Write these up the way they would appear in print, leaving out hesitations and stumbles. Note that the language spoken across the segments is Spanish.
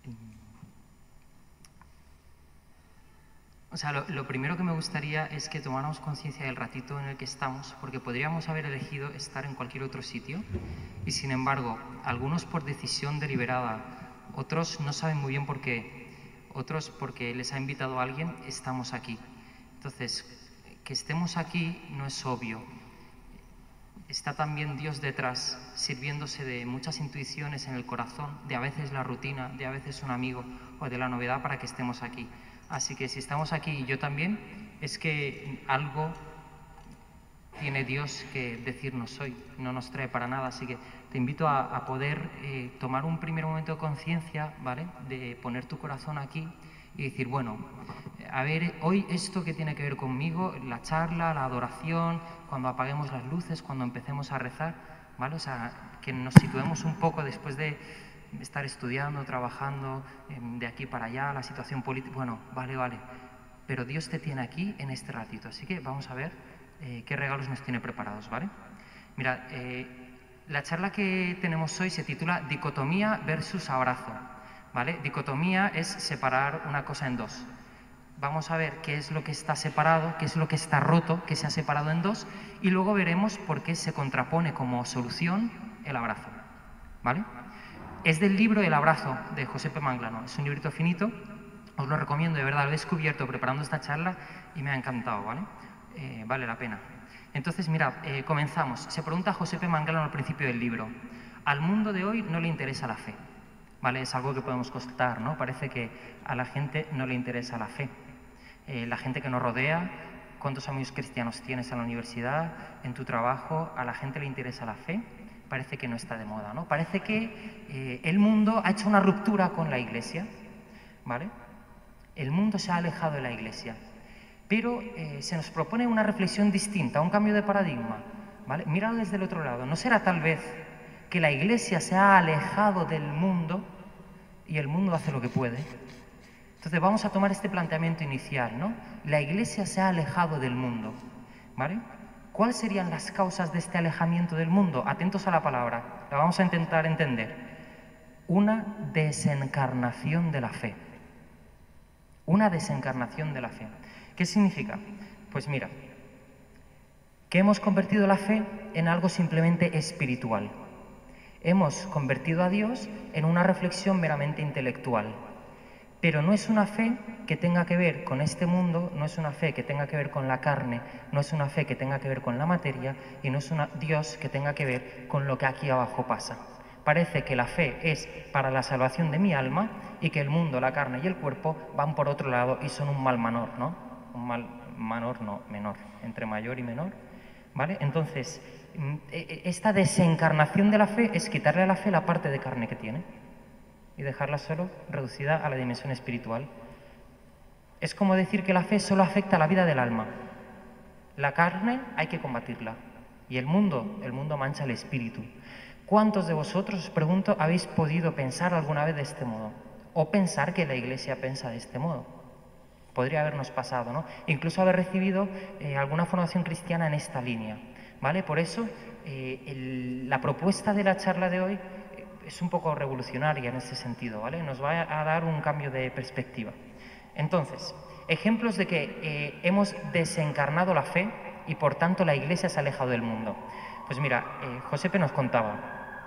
O sea, lo primero que me gustaría es que tomáramos conciencia del ratito en el que estamos, porque podríamos haber elegido estar en cualquier otro sitio y, sin embargo, algunos por decisión deliberada, otros no saben muy bien por qué, otros porque les ha invitado a alguien, estamos aquí. Entonces, que estemos aquí no es obvio. Está también Dios detrás, sirviéndose de muchas intuiciones en el corazón, de a veces la rutina, de a veces un amigo o de la novedad para que estemos aquí. Así que si estamos aquí y yo también, es que algo tiene Dios que decirnos hoy, no nos trae para nada. Así que te invito a poder tomar un primer momento de conciencia, ¿vale? De poner tu corazón aquí y decir, bueno, a ver, hoy esto que tiene que ver conmigo, la charla, la adoración, cuando apaguemos las luces, cuando empecemos a rezar, ¿vale? O sea, que nos situemos un poco después de estar estudiando, trabajando, de aquí para allá, la situación política. Bueno, vale, pero Dios te tiene aquí en este ratito, así que vamos a ver qué regalos nos tiene preparados, ¿vale? Mira, la charla que tenemos hoy se titula Dicotomía versus abrazo, ¿vale? Dicotomía es separar una cosa en dos. Vamos a ver qué es lo que está separado, qué es lo que está roto, que se ha separado en dos, y luego veremos por qué se contrapone como solución el abrazo, ¿vale? Es del libro El abrazo, de José P. Manglano. Es un librito finito, os lo recomiendo, de verdad, lo he descubierto preparando esta charla y me ha encantado, ¿vale? Vale la pena. Entonces, mirad, comenzamos. Se pregunta José P. Manglano al principio del libro. Al mundo de hoy no le interesa la fe, ¿vale? Es algo que podemos constatar, ¿no? Parece que a la gente no le interesa la fe. La gente que nos rodea, ¿cuántos amigos cristianos tienes en la universidad, en tu trabajo? ¿A la gente le interesa la fe? Parece que no está de moda, ¿no? Parece que el mundo ha hecho una ruptura con la Iglesia, ¿vale? El mundo se ha alejado de la Iglesia, pero se nos propone una reflexión distinta, un cambio de paradigma, ¿vale? Míralo desde el otro lado. ¿No será tal vez que la Iglesia se ha alejado del mundo y el mundo hace lo que puede? Entonces vamos a tomar este planteamiento inicial, ¿no? La Iglesia se ha alejado del mundo, ¿vale? ¿Cuáles serían las causas de este alejamiento del mundo? Atentos a la palabra, la vamos a intentar entender. Una desencarnación de la fe. Una desencarnación de la fe. ¿Qué significa? Pues mira, que hemos convertido la fe en algo simplemente espiritual. Hemos convertido a Dios en una reflexión meramente intelectual. Pero no es una fe que tenga que ver con este mundo, no es una fe que tenga que ver con la carne, no es una fe que tenga que ver con la materia y no es un Dios que tenga que ver con lo que aquí abajo pasa. Parece que la fe es para la salvación de mi alma y que el mundo, la carne y el cuerpo van por otro lado y son un mal menor, ¿no? Un mal menor, no, menor, entre mayor y menor, ¿vale? Entonces, esta desencarnación de la fe es quitarle a la fe la parte de carne que tiene y dejarla solo reducida a la dimensión espiritual. Es como decir que la fe solo afecta a la vida del alma. La carne hay que combatirla. Y el mundo mancha el espíritu. ¿Cuántos de vosotros, os pregunto, habéis podido pensar alguna vez de este modo? O pensar que la Iglesia piensa de este modo. Podría habernos pasado, ¿no? Incluso haber recibido alguna formación cristiana en esta línea, ¿vale? Por eso, la propuesta de la charla de hoy es un poco revolucionaria en ese sentido, ¿vale? Nos va a dar un cambio de perspectiva. Entonces, ejemplos de que hemos desencarnado la fe y por tanto la Iglesia se ha alejado del mundo. Pues mira, Josepe nos contaba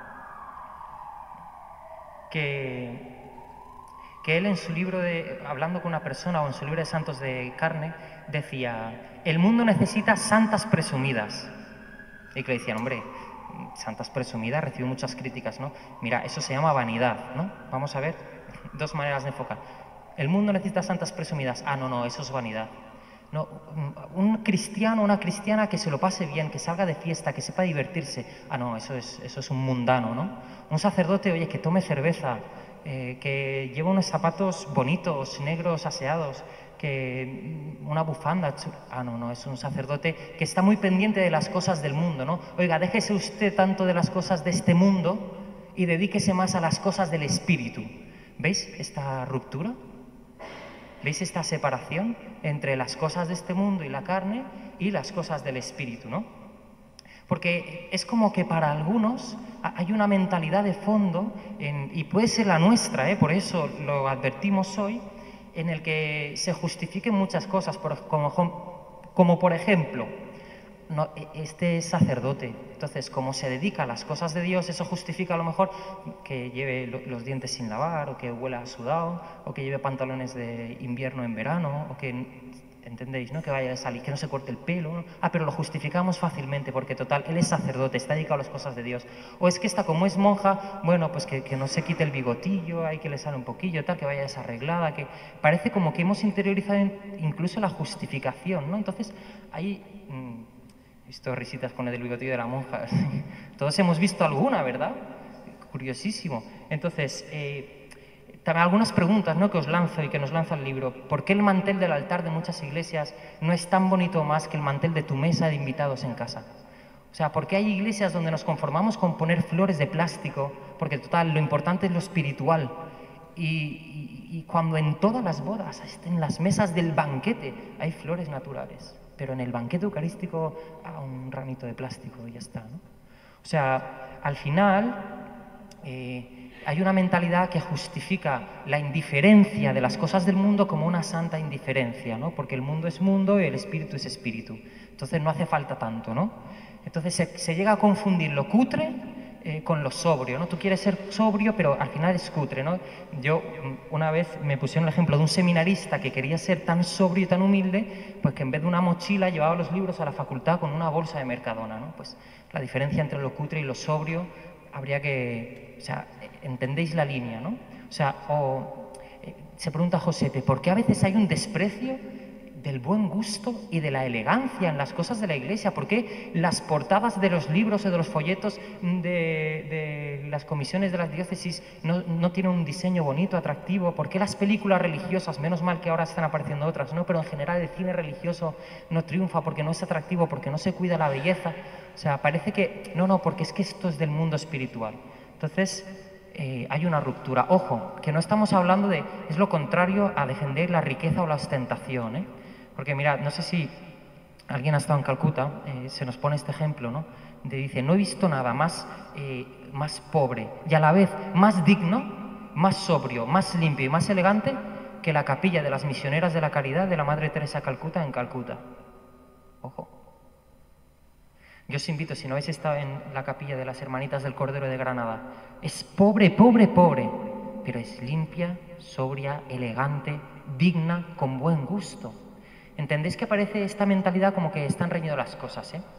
que él en su libro, hablando con una persona o en su libro de Santos de Carne, decía, el mundo necesita santas presumidas. Y que le decían, hombre, santas presumidas, recibe muchas críticas, ¿no? Mira, eso se llama vanidad, ¿no? Vamos a ver, dos maneras de enfocar. El mundo necesita santas presumidas. Ah, no, eso es vanidad. No, un cristiano o una cristiana que se lo pase bien, que salga de fiesta, que sepa divertirse. Ah, no, eso es un mundano, ¿no? Un sacerdote, oye, que tome cerveza, que lleve unos zapatos bonitos, negros, aseados, que una bufanda. Ah, no, es un sacerdote que está muy pendiente de las cosas del mundo, ¿no? Oiga, déjese usted tanto de las cosas de este mundo y dedíquese más a las cosas del espíritu. ¿Veis esta ruptura? ¿Veis esta separación entre las cosas de este mundo y la carne y las cosas del espíritu, ¿no? Porque es como que para algunos hay una mentalidad de fondo, y puede ser la nuestra, por eso lo advertimos hoy, en el que se justifiquen muchas cosas, como por ejemplo, no, este es sacerdote, entonces como se dedica a las cosas de Dios, eso justifica a lo mejor que lleve los dientes sin lavar, o que huela a sudado, o que lleve pantalones de invierno en verano, o que, ¿entendéis?, ¿no?, que vaya a salir, que no se corte el pelo, ¿no? Pero lo justificamos fácilmente porque total, él es sacerdote, está dedicado a las cosas de Dios. O es que esta, como es monja, bueno, pues que no se quite el bigotillo, hay que le sale un poquillo, tal, que vaya desarreglada, que parece como que hemos interiorizado incluso la justificación, ¿no? Entonces, ahí... he visto risitas con el del bigotillo de la monja. Todos hemos visto alguna, ¿verdad? Curiosísimo. Entonces, también algunas preguntas, ¿no?, que os lanzo y que nos lanza el libro. ¿Por qué el mantel del altar de muchas iglesias no es tan bonito más que el mantel de tu mesa de invitados en casa? O sea, ¿por qué hay iglesias donde nos conformamos con poner flores de plástico? Porque total, lo importante es lo espiritual. Y cuando en todas las bodas, en las mesas del banquete, hay flores naturales. Pero en el banquete eucarístico, un ramito de plástico y ya está, ¿no? O sea, al final hay una mentalidad que justifica la indiferencia de las cosas del mundo como una santa indiferencia, ¿no? Porque el mundo es mundo y el espíritu es espíritu. Entonces no hace falta tanto, ¿no? Entonces se llega a confundir lo cutre con lo sobrio, ¿no? Tú quieres ser sobrio, pero al final es cutre, ¿no? Yo una vez me pusieron el ejemplo de un seminarista que quería ser tan sobrio y tan humilde, pues que en vez de una mochila llevaba los libros a la facultad con una bolsa de Mercadona, ¿no? Pues la diferencia entre lo cutre y lo sobrio habría que... O sea, entendéis la línea, ¿no? O sea, se pregunta Josepe, ¿por qué a veces hay un desprecio del buen gusto y de la elegancia en las cosas de la iglesia? ¿Por qué las portadas de los libros o de los folletos de las comisiones de las diócesis no tienen un diseño bonito, atractivo? ¿Por qué las películas religiosas, menos mal que ahora están apareciendo otras, ¿no?, pero en general el cine religioso no triunfa porque no es atractivo, porque no se cuida la belleza? O sea, parece que no, porque es que esto es del mundo espiritual. Entonces, hay una ruptura. Ojo, que no estamos hablando de... es lo contrario a defender la riqueza o la ostentación, ¿eh? Porque mirad, no sé si alguien ha estado en Calcuta, se nos pone este ejemplo, ¿no? Dice, no he visto nada más pobre y a la vez más digno, más sobrio, más limpio y más elegante que la capilla de las misioneras de la caridad de la Madre Teresa Calcuta en Calcuta. Ojo. Yo os invito, si no habéis estado en la capilla de las Hermanitas del Cordero de Granada, es pobre, pero es limpia, sobria, elegante, digna, con buen gusto. ¿Entendéis que aparece esta mentalidad como que están reñidas las cosas, eh?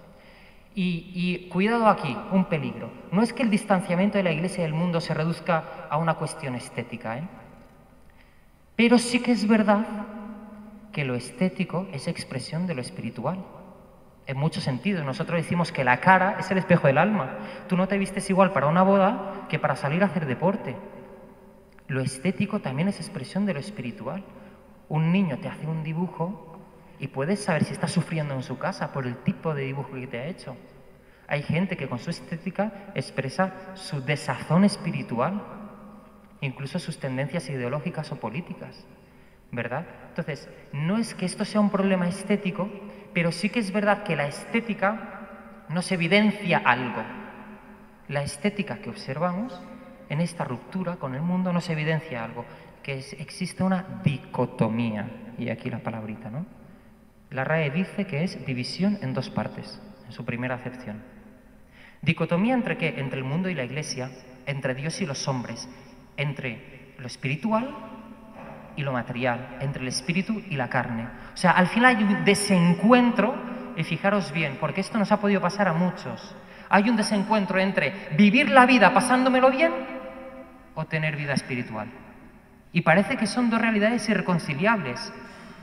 Y cuidado aquí, un peligro. No es que el distanciamiento de la Iglesia y del mundo se reduzca a una cuestión estética, ¿eh? Pero sí que es verdad que lo estético es expresión de lo espiritual. En muchos sentidos. Nosotros decimos que la cara es el espejo del alma. Tú no te vistes igual para una boda que para salir a hacer deporte. Lo estético también es expresión de lo espiritual. Un niño te hace un dibujo y puedes saber si está sufriendo en su casa por el tipo de dibujo que te ha hecho. Hay gente que con su estética expresa su desazón espiritual, incluso sus tendencias ideológicas o políticas, ¿verdad? Entonces, no es que esto sea un problema estético, pero sí que es verdad que la estética nos evidencia algo. La estética que observamos en esta ruptura con el mundo nos evidencia algo, que existe una dicotomía, y aquí la palabrita, ¿no? La RAE dice que es división en dos partes, en su primera acepción. ¿Dicotomía entre qué? Entre el mundo y la Iglesia, entre Dios y los hombres, entre lo espiritual y lo material, entre el espíritu y la carne. O sea, al final hay un desencuentro, y fijaros bien, porque esto nos ha podido pasar a muchos. Hay un desencuentro entre vivir la vida pasándomelo bien o tener vida espiritual. Y parece que son dos realidades irreconciliables.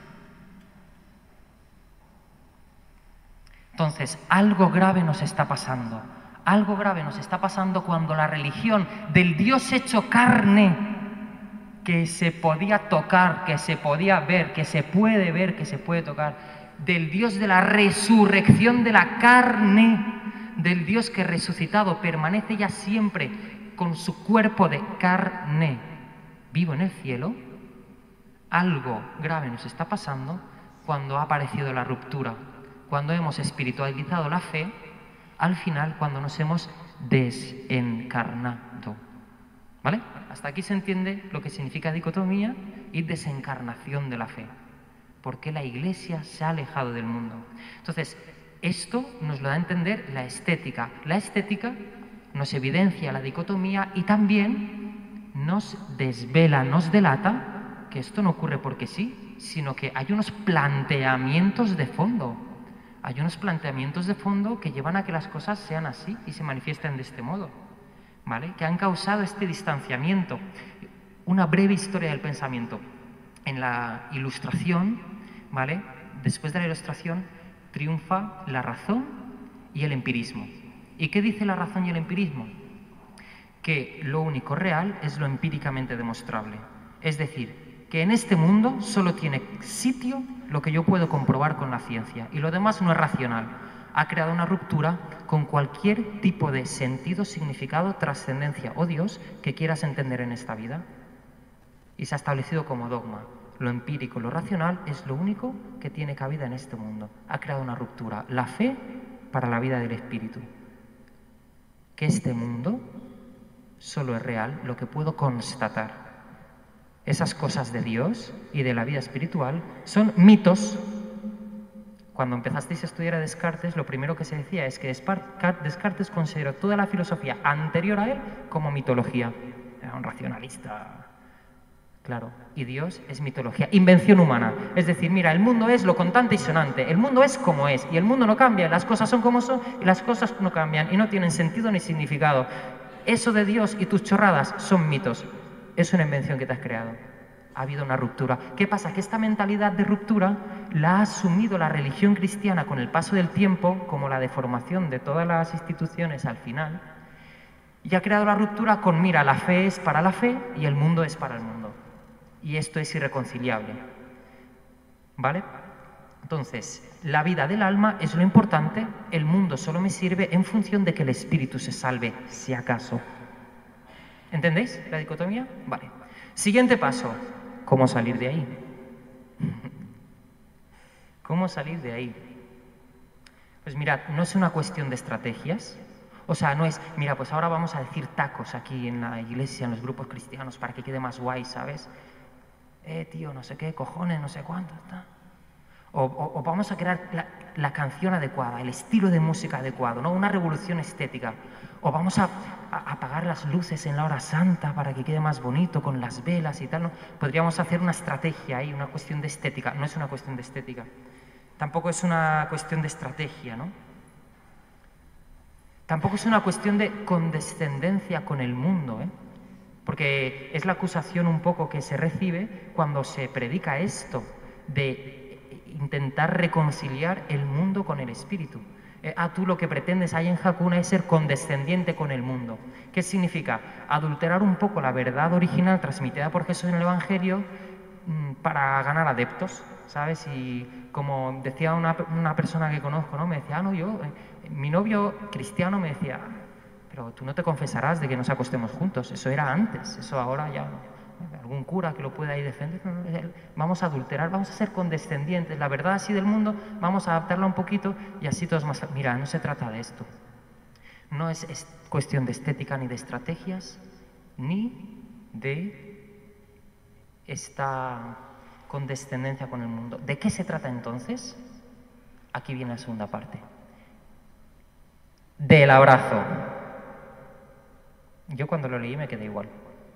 Entonces, algo grave nos está pasando. Algo grave nos está pasando cuando la religión del Dios hecho carne, que se podía tocar, que se podía ver, que se puede tocar, del Dios de la resurrección de la carne, del Dios que resucitado permanece ya siempre con su cuerpo de carne vivo en el cielo, algo grave nos está pasando cuando ha aparecido la ruptura, cuando hemos espiritualizado la fe al final cuando nos hemos desencarnado. ¿Vale? Hasta aquí se entiende lo que significa dicotomía y desencarnación de la fe. ¿Por qué la Iglesia se ha alejado del mundo? Entonces, esto nos lo da a entender la estética. La estética nos evidencia la dicotomía y también nos desvela, nos delata que esto no ocurre porque sí, sino que hay unos planteamientos de fondo. Hay unos planteamientos de fondo que llevan a que las cosas sean así y se manifiesten de este modo, ¿vale? Que han causado este distanciamiento. Una breve historia del pensamiento. En la Ilustración, ¿vale? Después de la Ilustración triunfa la razón y el empirismo. ¿Y qué dice la razón y el empirismo? Que lo único real es lo empíricamente demostrable. Es decir, que en este mundo solo tiene sitio lo que yo puedo comprobar con la ciencia y lo demás no es racional. Ha creado una ruptura con cualquier tipo de sentido, significado, trascendencia o Dios que quieras entender en esta vida. Y se ha establecido como dogma. Lo empírico, lo racional es lo único que tiene cabida en este mundo. Ha creado una ruptura. La fe para la vida del espíritu. Que este mundo solo es real lo que puedo constatar. Esas cosas de Dios y de la vida espiritual son mitos. Cuando empezasteis a estudiar a Descartes, lo primero que se decía es que Descartes consideró toda la filosofía anterior a él como mitología. Era un racionalista, claro. Y Dios es mitología, invención humana. Es decir, mira, el mundo es lo contante y sonante. El mundo es como es y el mundo no cambia. Las cosas son como son y las cosas no cambian y no tienen sentido ni significado. Eso de Dios y tus chorradas son mitos. Es una invención que te has creado. Ha habido una ruptura. ¿Qué pasa? Que esta mentalidad de ruptura la ha asumido la religión cristiana con el paso del tiempo, como la deformación de todas las instituciones al final, y ha creado la ruptura con, mira, la fe es para la fe y el mundo es para el mundo. Y esto es irreconciliable. ¿Vale? Entonces, la vida del alma es lo importante, el mundo solo me sirve en función de que el espíritu se salve, si acaso. ¿Entendéis la dicotomía? Vale. Siguiente paso. ¿Cómo salir de ahí? ¿Cómo salir de ahí? Pues mirad, no es una cuestión de estrategias. O sea, no es, mira, pues ahora vamos a decir tacos aquí en la iglesia, en los grupos cristianos, para que quede más guay, ¿sabes? Tío, no sé qué, cojones, no sé cuánto, está. O vamos a crear la canción adecuada, el estilo de música adecuado, ¿no? Una revolución estética. O vamos a apagar las luces en la hora santa para que quede más bonito con las velas y tal, ¿no? Podríamos hacer una estrategia ahí, una cuestión de estética. No es una cuestión de estética. Tampoco es una cuestión de estrategia, ¿no? Tampoco es una cuestión de condescendencia con el mundo, ¿eh? Porque es la acusación un poco que se recibe cuando se predica esto, de intentar reconciliar el mundo con el espíritu. Tú lo que pretendes ahí en Hakuna es ser condescendiente con el mundo. ¿Qué significa? Adulterar un poco la verdad original transmitida por Jesús en el Evangelio para ganar adeptos, ¿sabes? Y como decía una persona que conozco, ¿no? Me decía, mi novio cristiano me decía, pero tú no te confesarás de que nos acostemos juntos, eso era antes, eso ahora ya no. Algún cura que lo pueda ahí defender, vamos a adulterar, vamos a ser condescendientes, la verdad así del mundo, vamos a adaptarla un poquito y así todos más. Mira, no se trata de esto. No es cuestión de estética ni de estrategias, ni de esta condescendencia con el mundo. ¿De qué se trata entonces? Aquí viene la segunda parte. Del abrazo. Yo cuando lo leí me quedé igual.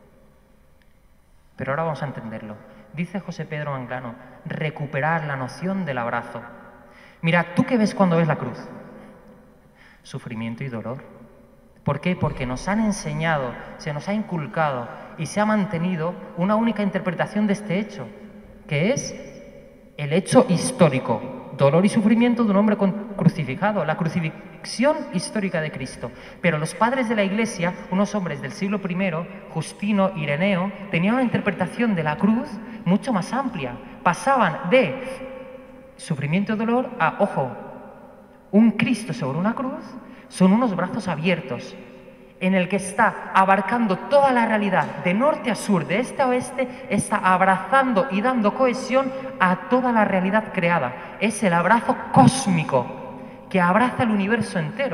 Pero ahora vamos a entenderlo. Dice José Pedro Anglano, recuperar la noción del abrazo. Mira, ¿tú qué ves cuando ves la cruz? Sufrimiento y dolor. ¿Por qué? Porque nos han enseñado, se nos ha inculcado y se ha mantenido una única interpretación de este hecho, que es el hecho histórico, dolor y sufrimiento de un hombre crucificado, la crucifixión histórica de Cristo. Pero los padres de la Iglesia, unos hombres del siglo I, Justino, Ireneo, tenían una interpretación de la cruz mucho más amplia. Pasaban de sufrimiento y dolor a, ojo, un Cristo sobre una cruz, son unos brazos abiertos, en el que está abarcando toda la realidad, de norte a sur, de este a oeste, está abrazando y dando cohesión a toda la realidad creada. Es el abrazo cósmico que abraza el universo entero,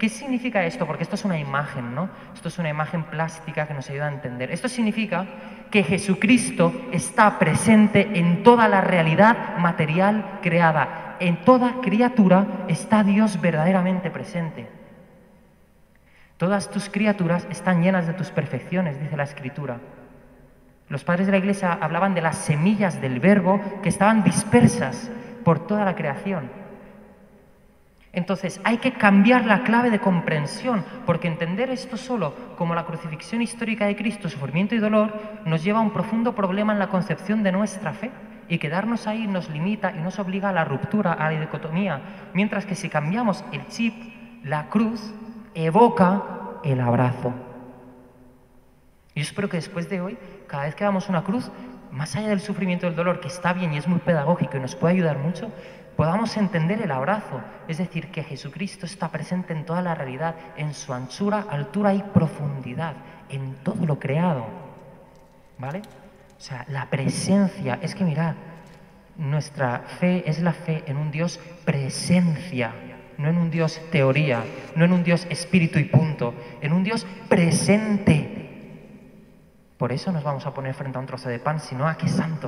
¿Qué significa esto? Porque esto es una imagen, ¿no? Esto es una imagen plástica que nos ayuda a entender. Esto significa que Jesucristo está presente en toda la realidad material creada. En toda criatura está Dios verdaderamente presente. Todas tus criaturas están llenas de tus perfecciones, dice la Escritura. Los padres de la Iglesia hablaban de las semillas del Verbo que estaban dispersas por toda la creación. Entonces hay que cambiar la clave de comprensión, porque entender esto solo como la crucifixión histórica de Cristo, sufrimiento y dolor, nos lleva a un profundo problema en la concepción de nuestra fe, y quedarnos ahí nos limita y nos obliga a la ruptura, a la dicotomía, mientras que si cambiamos el chip, la cruz evoca el abrazo. Y yo espero que después de hoy, cada vez que hagamos una cruz, más allá del sufrimiento y del dolor, que está bien y es muy pedagógico y nos puede ayudar mucho, podamos entender el abrazo, es decir, que Jesucristo está presente en toda la realidad, en su anchura, altura y profundidad, en todo lo creado, ¿vale? O sea, la presencia, es que mirad, nuestra fe es la fe en un Dios presencia, no en un Dios teoría, no en un Dios espíritu y punto, en un Dios presente. Por eso nos vamos a poner frente a un trozo de pan, sino a qué santo.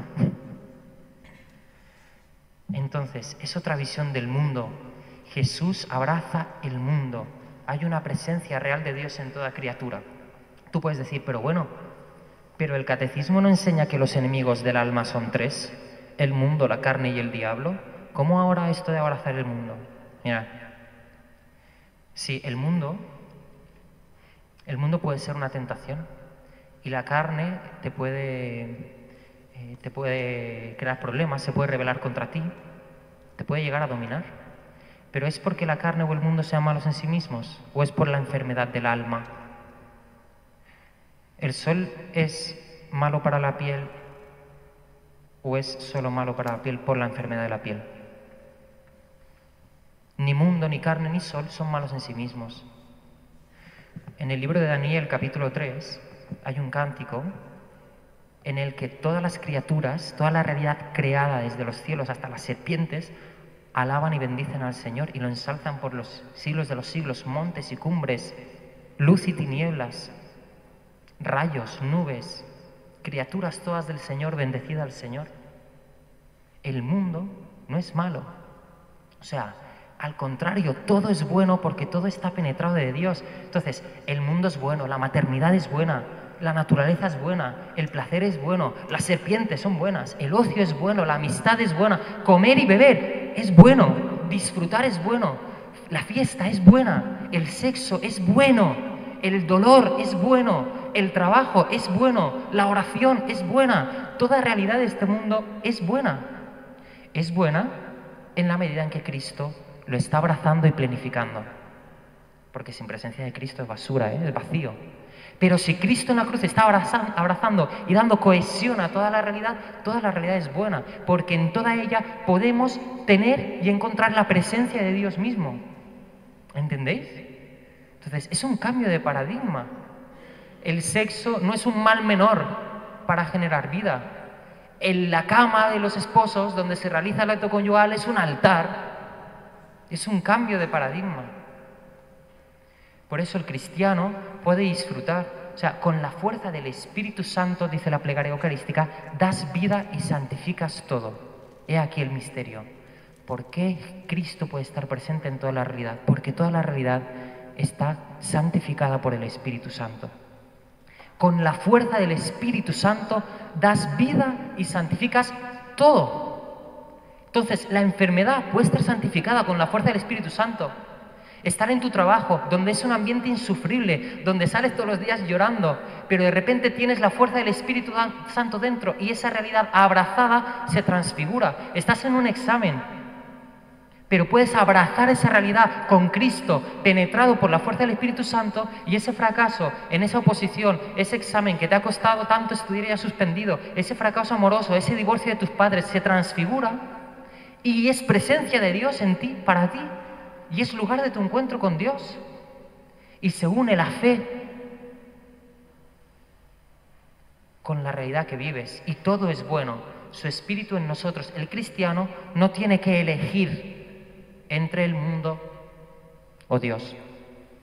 Entonces, es otra visión del mundo. Jesús abraza el mundo. Hay una presencia real de Dios en toda criatura. Tú puedes decir, pero bueno, pero el catecismo no enseña que los enemigos del alma son tres, el mundo, la carne y el diablo. ¿Cómo ahora esto de abrazar el mundo? Mirad, sí, el mundo puede ser una tentación y la carne te puede crear problemas, se puede rebelar contra ti, te puede llegar a dominar. ¿Pero es porque la carne o el mundo sean malos en sí mismos o es por la enfermedad del alma? ¿El sol es malo para la piel o es solo malo para la piel por la enfermedad de la piel? Ni mundo, ni carne, ni sol son malos en sí mismos. En el libro de Daniel, capítulo 3, hay un cántico en el que todas las criaturas, toda la realidad creada desde los cielos hasta las serpientes, alaban y bendicen al Señor y lo ensalzan por los siglos de los siglos, montes y cumbres, luz y tinieblas, rayos, nubes, criaturas todas del Señor, bendecida al Señor. El mundo no es malo, o sea, al contrario, todo es bueno porque todo está penetrado de Dios. Entonces, el mundo es bueno, la maternidad es buena, la naturaleza es buena, el placer es bueno, las serpientes son buenas, el ocio es bueno, la amistad es buena, comer y beber es bueno, disfrutar es bueno, la fiesta es buena, el sexo es bueno, el dolor es bueno, el trabajo es bueno, la oración es buena, toda realidad de este mundo es buena. Es buena en la medida en que Cristo lo está abrazando y plenificando. Porque sin presencia de Cristo es basura, es vacío. Pero si Cristo en la cruz está abrazando y dando cohesión a toda la realidad es buena, porque en toda ella podemos tener y encontrar la presencia de Dios mismo. ¿Entendéis? Entonces, es un cambio de paradigma. El sexo no es un mal menor para generar vida. En la cama de los esposos, donde se realiza el acto conyugal, es un altar. Es un cambio de paradigma. Por eso el cristiano puede disfrutar, o sea, con la fuerza del Espíritu Santo, dice la plegaria eucarística, das vida y santificas todo. He aquí el misterio. ¿Por qué Cristo puede estar presente en toda la realidad? Porque toda la realidad está santificada por el Espíritu Santo. Con la fuerza del Espíritu Santo das vida y santificas todo. Entonces, la enfermedad puede estar santificada con la fuerza del Espíritu Santo. Estar en tu trabajo, donde es un ambiente insufrible, donde sales todos los días llorando, pero de repente tienes la fuerza del Espíritu Santo dentro y esa realidad abrazada se transfigura. Estás en un examen, pero puedes abrazar esa realidad con Cristo, penetrado por la fuerza del Espíritu Santo, y ese fracaso en esa oposición, ese examen que te ha costado tanto estudiar y has suspendido, ese fracaso amoroso, ese divorcio de tus padres, se transfigura y es presencia de Dios en ti, para ti. Y es lugar de tu encuentro con Dios. Y se une la fe con la realidad que vives. Y todo es bueno. Su espíritu en nosotros. El cristiano no tiene que elegir entre el mundo o Dios.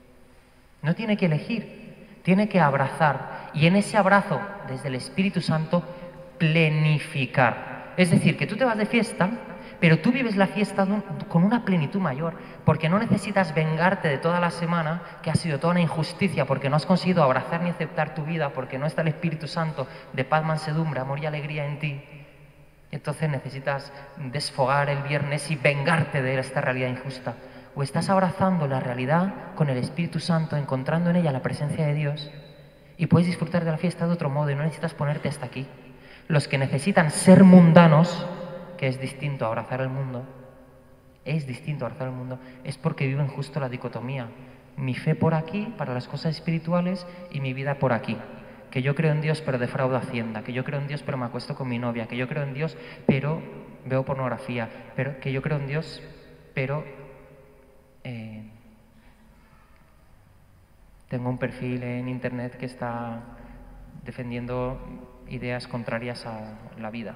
No tiene que elegir, tiene que abrazar. Y en ese abrazo, desde el Espíritu Santo, plenificar. Es decir, que tú te vas de fiesta, pero tú vives la fiesta con una plenitud mayor, porque no necesitas vengarte de toda la semana, que ha sido toda una injusticia, porque no has conseguido abrazar ni aceptar tu vida, porque no está el Espíritu Santo de paz, mansedumbre, amor y alegría en ti. Entonces necesitas desfogar el viernes y vengarte de esta realidad injusta. O estás abrazando la realidad con el Espíritu Santo, encontrando en ella la presencia de Dios, y puedes disfrutar de la fiesta de otro modo y no necesitas ponerte hasta aquí. Los que necesitan ser mundanos, que es distinto a abrazar el mundo, es porque viven justo la dicotomía. Mi fe por aquí, para las cosas espirituales, y mi vida por aquí. Que yo creo en Dios pero defraudo Hacienda, que yo creo en Dios pero me acuesto con mi novia, que yo creo en Dios pero veo pornografía, pero que yo creo en Dios pero tengo un perfil en internet que está defendiendo ideas contrarias a la vida.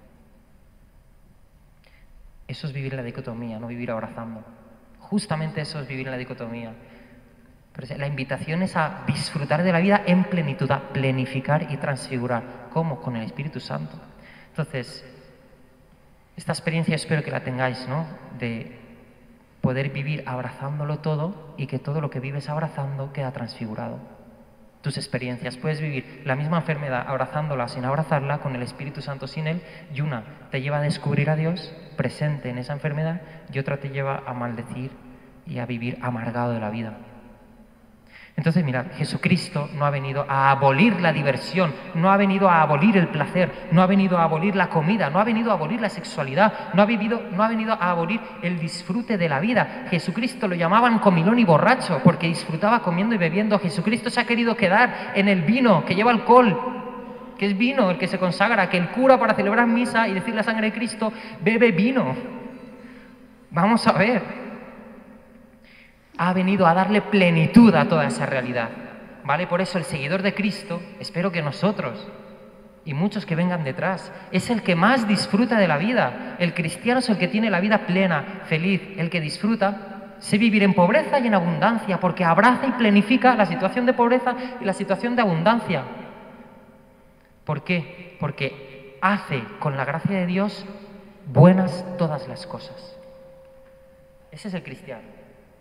Eso es vivir la dicotomía, no vivir abrazando. Justamente eso es vivir la dicotomía. Pero la invitación es a disfrutar de la vida en plenitud, a planificar y transfigurar. ¿Cómo? Con el Espíritu Santo. Entonces, esta experiencia espero que la tengáis, ¿no? De poder vivir abrazándolo todo y que todo lo que vives abrazando queda transfigurado. Tus experiencias. Puedes vivir la misma enfermedad abrazándola sin abrazarla, con el Espíritu Santo sin él, y una te lleva a descubrir a Dios presente en esa enfermedad y otra te lleva a maldecir y a vivir amargado de la vida. Entonces, mirad, Jesucristo no ha venido a abolir la diversión, no ha venido a abolir el placer, no ha venido a abolir la comida, no ha venido a abolir la sexualidad, no ha venido a abolir el disfrute de la vida. Jesucristo lo llamaban comilón y borracho porque disfrutaba comiendo y bebiendo. Jesucristo se ha querido quedar en el vino que lleva alcohol, que es vino el que se consagra, que el cura para celebrar misa y decir la sangre de Cristo bebe vino. Vamos a ver. Ha venido a darle plenitud a toda esa realidad, ¿vale? Por eso el seguidor de Cristo, espero que nosotros y muchos que vengan detrás, es el que más disfruta de la vida. El cristiano es el que tiene la vida plena, feliz, el que disfruta, sé vivir en pobreza y en abundancia, porque abraza y planifica la situación de pobreza y la situación de abundancia. ¿Por qué? Porque hace con la gracia de Dios buenas todas las cosas. Ese es el cristiano.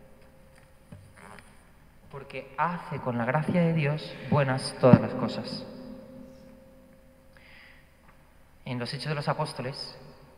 Porque hace con la gracia de Dios buenas todas las cosas. En los Hechos de los Apóstoles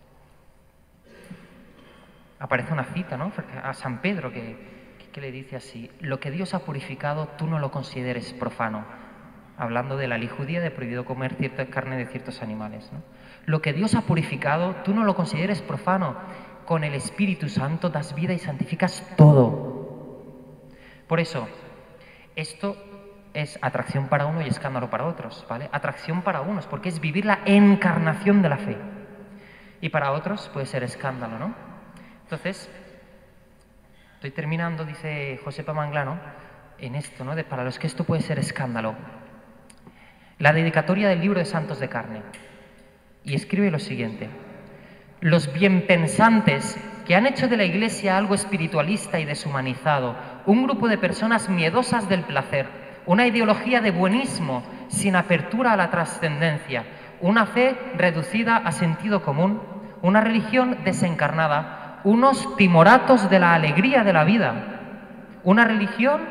aparece una cita, ¿no?, a San Pedro que le dice así: lo que Dios ha purificado tú no lo consideres profano. Hablando de la ley judía de prohibido comer cierta carne de ciertos animales, ¿no? Lo que Dios ha purificado tú no lo consideres profano. Con el Espíritu Santo das vida y santificas todo. Por eso, esto es atracción para uno y escándalo para otros, ¿vale? Atracción para unos, porque es vivir la encarnación de la fe. Y para otros puede ser escándalo, ¿no? Entonces, estoy terminando, dice Josepa Manglano, en esto, ¿no? Para los que esto puede ser escándalo. La dedicatoria del libro de Santos de Carne. Y escribe lo siguiente: los bienpensantes que han hecho de la Iglesia algo espiritualista y deshumanizado, un grupo de personas miedosas del placer, una ideología de buenismo sin apertura a la trascendencia, una fe reducida a sentido común, una religión desencarnada, unos timoratos de la alegría de la vida, una religión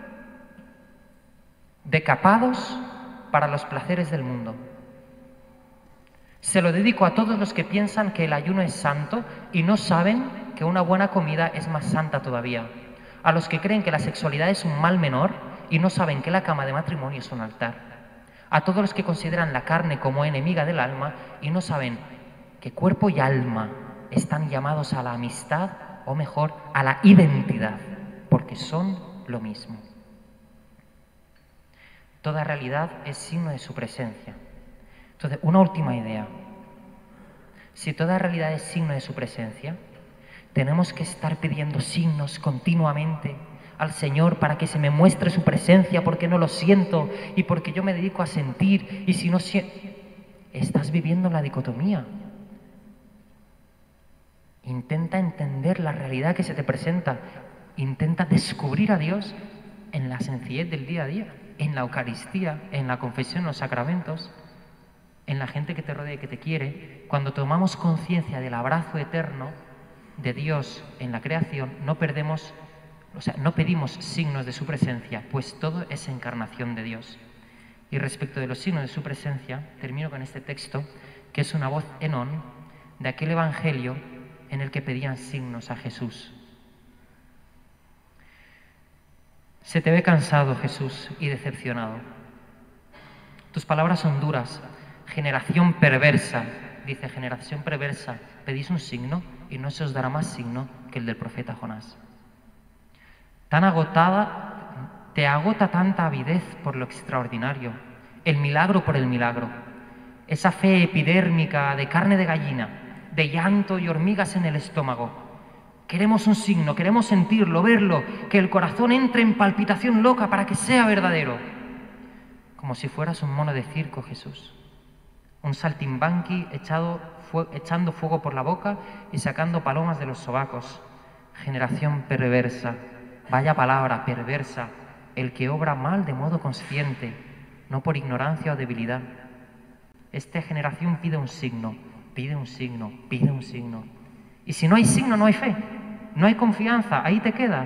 de capados para los placeres del mundo. Se lo dedico a todos los que piensan que el ayuno es santo y no saben que una buena comida es más santa todavía. A los que creen que la sexualidad es un mal menor y no saben que la cama de matrimonio es un altar. A todos los que consideran la carne como enemiga del alma y no saben que cuerpo y alma están llamados a la amistad, o mejor, a la identidad, porque son lo mismo. Toda realidad es signo de su presencia. Entonces, una última idea. Si toda realidad es signo de su presencia, tenemos que estar pidiendo signos continuamente al Señor para que se me muestre su presencia, porque no lo siento y porque yo me dedico a sentir, y si no siento... Estás viviendo la dicotomía. Intenta entender la realidad que se te presenta, intenta descubrir a Dios en la sencillez del día a día, en la Eucaristía, en la confesión, en los sacramentos, en la gente que te rodea y que te quiere. Cuando tomamos conciencia del abrazo eterno de Dios en la creación, no pedimos signos de su presencia, pues todo es encarnación de Dios. Y respecto de los signos de su presencia, termino con este texto, que es una voz en on de aquel evangelio en el que pedían signos a Jesús. Se te ve cansado, Jesús, y decepcionado. Tus palabras son duras. Generación perversa, dice, generación perversa, pedís un signo y no se os dará más signo que el del profeta Jonás. Tan agotada, te agota tanta avidez por lo extraordinario, el milagro por el milagro, esa fe epidérmica de carne de gallina, de llanto y hormigas en el estómago. Queremos un signo, queremos sentirlo, verlo, que el corazón entre en palpitación loca para que sea verdadero. Como si fueras un mono de circo, Jesús. Un saltimbanqui echando fuego por la boca y sacando palomas de los sobacos. Generación perversa, vaya palabra, perversa, el que obra mal de modo consciente, no por ignorancia o debilidad. Esta generación pide un signo, pide un signo, pide un signo. Y si no hay signo, no hay fe, no hay confianza, ahí te quedas.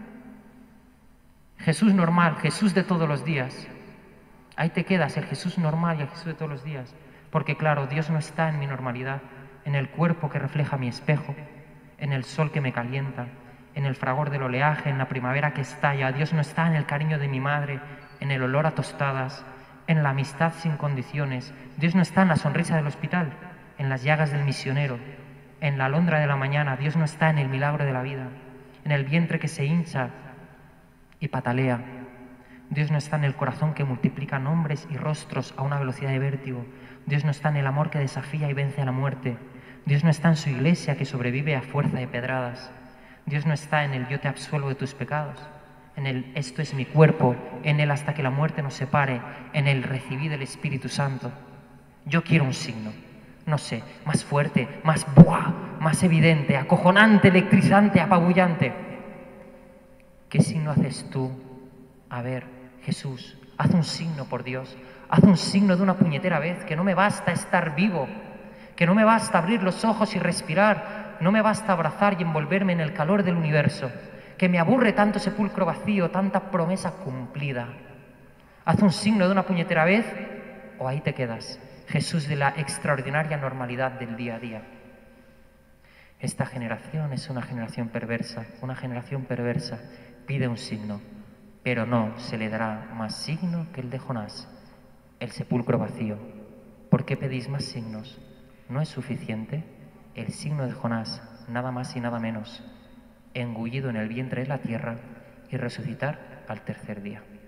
Jesús normal, Jesús de todos los días. Ahí te quedas, el Jesús normal y el Jesús de todos los días. Porque claro, Dios no está en mi normalidad, en el cuerpo que refleja mi espejo, en el sol que me calienta, en el fragor del oleaje, en la primavera que estalla. Dios no está en el cariño de mi madre, en el olor a tostadas, en la amistad sin condiciones. Dios no está en la sonrisa del hospital, en las llagas del misionero, en la alondra de la mañana. Dios no está en el milagro de la vida, en el vientre que se hincha y patalea. Dios no está en el corazón que multiplica nombres y rostros a una velocidad de vértigo. Dios no está en el amor que desafía y vence a la muerte. Dios no está en su iglesia que sobrevive a fuerza de pedradas. Dios no está en el yo te absuelvo de tus pecados, en el esto es mi cuerpo, en el hasta que la muerte nos separe, en el recibí del Espíritu Santo. Yo quiero un signo, no sé, más fuerte, más ¡buah!, más evidente, acojonante, electrizante, apabullante. ¿Qué signo haces tú? A ver, Jesús, haz un signo, por Dios, haz un signo de una puñetera vez, que no me basta estar vivo, que no me basta abrir los ojos y respirar, no me basta abrazar y envolverme en el calor del universo, que me aburre tanto sepulcro vacío, tanta promesa cumplida. Haz un signo de una puñetera vez o ahí te quedas, Jesús de la extraordinaria normalidad del día a día. Esta generación es una generación perversa, pide un signo, pero no se le dará más signo que el de Jonás, el sepulcro vacío. ¿Por qué pedís más signos? ¿No es suficiente? El signo de Jonás, nada más y nada menos, engullido en el vientre de la tierra y resucitar al tercer día.